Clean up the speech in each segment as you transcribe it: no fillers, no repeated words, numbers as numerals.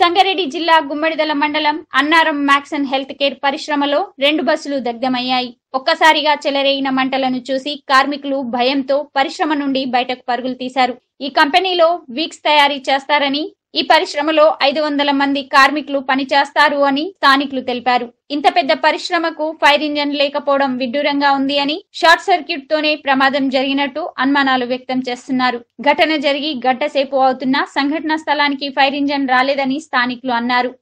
సంగారెడ్డి జిల్లా గుమ్మడిదల మండలం Annaram max and health care పరిశ్రమలో 2 బస్సులు దగ్ధమయ్యాయి. ఒక్కసారిగా చెలరేగిన మంటలను చూసి కార్మికులు భయంతో పరిశ్రమ నుండి బయటకు పరుగులు తీశారు. ఈ కంపెనీలో వీక్స్ తయారీ చేస్తారని, ఈ పరిశ్రమలో 500 మంది కార్మికులు పనిచేస్తారు అని స్థానికులు తెలిపారు. ఇంత పెద్ద పరిశ్రమకు ఫైర్ ఇంజన్ లేకపోవడం విడ్డూరంగా ఉంది అని, షార్ట్ సర్క్యూట్ తోనే ప్రమాదం జరిగినట్టు అనుమానాలు వ్యక్తం చేస్తున్నారు. ఘటన జరిగి గంటసేపు అవుతున్నా సంఘటన స్థలానికి ఫైర్ ఇంజన్ రాలేదని స్థానికులు అన్నారు.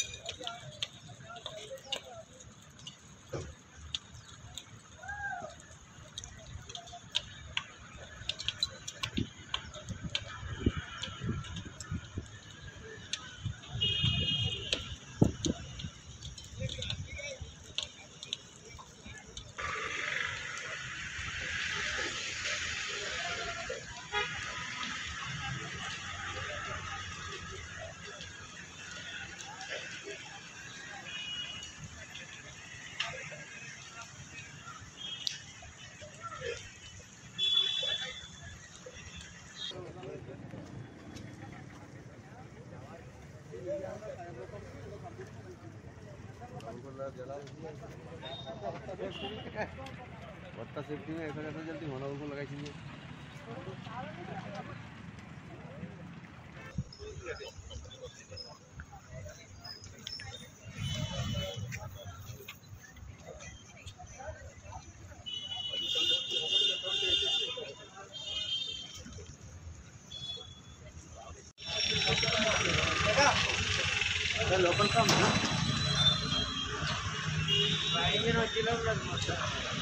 बत्ता सेफ्टी में ऐसा कैसा जल्दी होना उनको लगाई चाहिए। लोकल काम है।